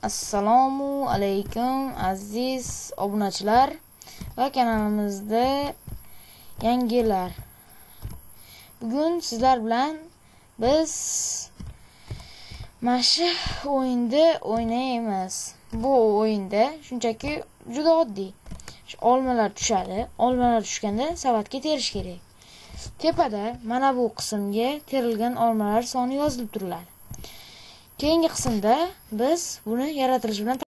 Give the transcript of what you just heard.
Assalomu alaykum aziz obunachilar va kanalimizda yangilar. Bugun sizlar bilan biz mana o'yinda o'ynaymiz. Bu o'yinda shunchaki juda oddiy. Olmalar tushadi. Olmalar tushganda savatga terish kerak. Tepada mana bu qismga terilgan olmalar soni yozilib turiladi. Keyingi qismda biz buni yaratilish bilan